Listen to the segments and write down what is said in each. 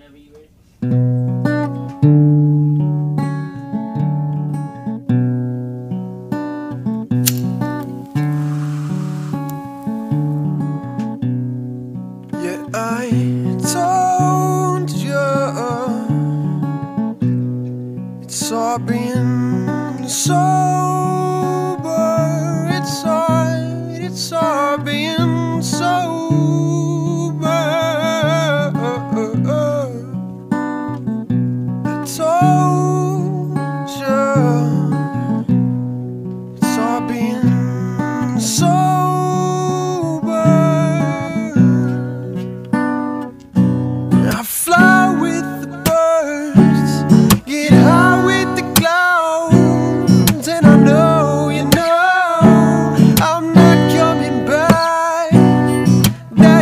Whenever you ready. Yeah, I told you it's all being sober. It's all being sober. I told you it's all being sober. I fly with the birds, get high with the clouds, and I know, you know, I'm not coming back down.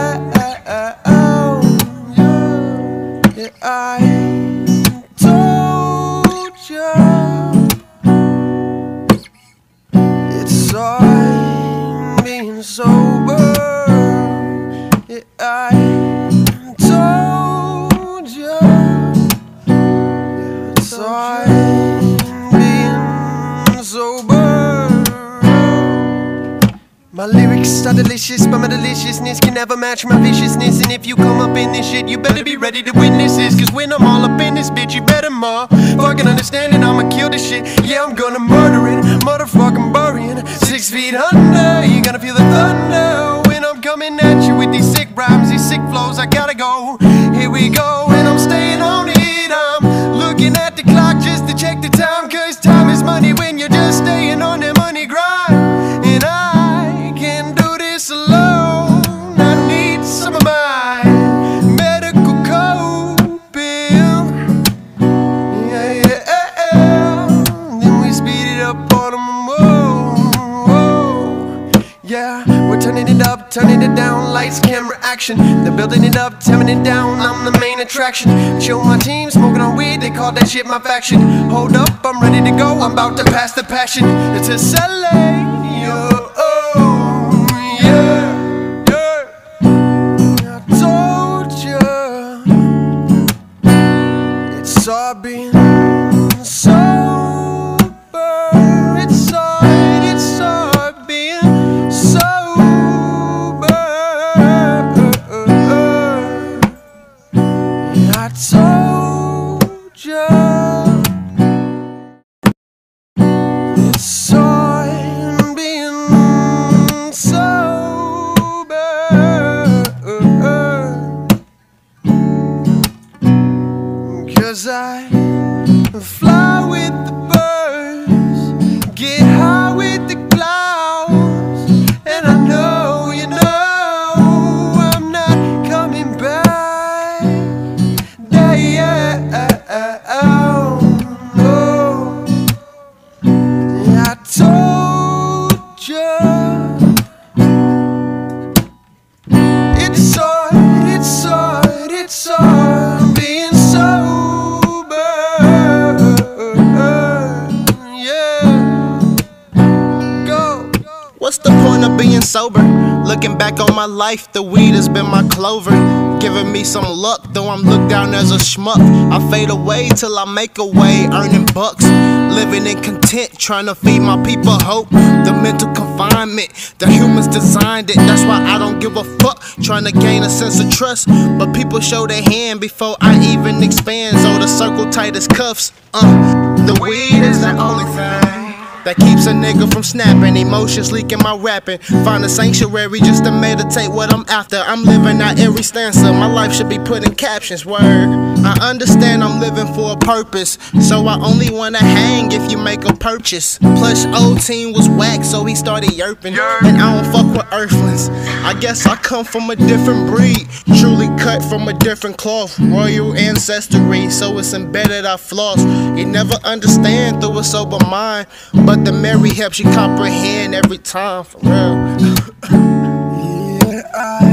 Yeah, I told you it's all being sober. Yeah, I told you it's all being sober. My lyrics are delicious, but my deliciousness can never match my viciousness. And if you come up in this shit, you better be ready to witness this. Cause when I'm all up in this bitch, you better fucking understand it. I'ma kill this shit, yeah, I'm gonna murder it. Motherfucking burying 6 feet under. You gonna feel the thunder when I'm coming at you with these sick rhymes, these sick flows. I gotta go, here we go, and I'm staying on it. I'm looking at the clock just to check the time, cause time is money when you're just staying on the money grind. And I can't do this alone, I need some of my medical coping. Yeah, then we speed it up on them. Yeah, we're turning it up, turning it down, lights, camera, action. They're building it up, tearing it down, I'm the main attraction. Show my team, smoking on weed, they call that shit my faction. Hold up, I'm ready to go, I'm about to pass the passion. It's a Celly, yeah. I told you it's all being sober. It's all being sober. I told you it's all being sober. Cause I fly with the birds, get high with the clouds, and I know, you know, I'm not coming back down. No. I told you it's all being sober. Yeah, go. What's the point of being sober? Looking back on my life, the weed has been my clover. Giving me some luck, though I'm looked down as a schmuck. I fade away till I make a way, earning bucks. Living in content, trying to feed my people hope. The mental confinement, the humans designed it. That's why I don't give a fuck, trying to gain a sense of trust. But people show their hand before I even expand. So the circle tight as cuffs. The weed is the only thing that keeps a nigga from snapping, emotions leaking my rapping. Find a sanctuary just to meditate what I'm after. I'm living out every stanza, my life should be put in captions, word. I understand I'm living for a purpose, so I only wanna hang if you make a purchase. Plush old team was whack, so he started yerping. And I don't fuck with earthlings, I guess I come from a different breed. Truly cut from a different cloth, royal ancestry, so it's embedded our flaws. You never understand through a sober mind, but the Mary helps you comprehend every time, for real. Yeah, I